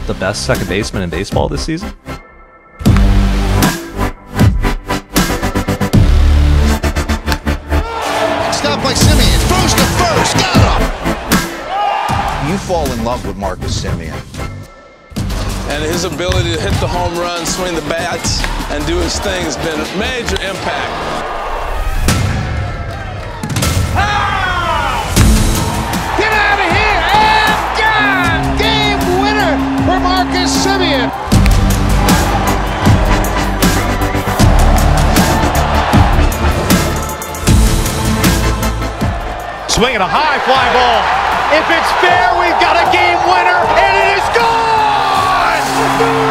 the best second baseman in baseball this season? Stopped by Semien, throws to first, got him! You fall in love with Marcus Semien. And his ability to hit the home run, swing the bats, and do his thing has been a major impact. Get out of here! And God! Game winner for Marcus Semien! Swinging a high fly ball. If it's fair, we've got a game winner, and it is gone!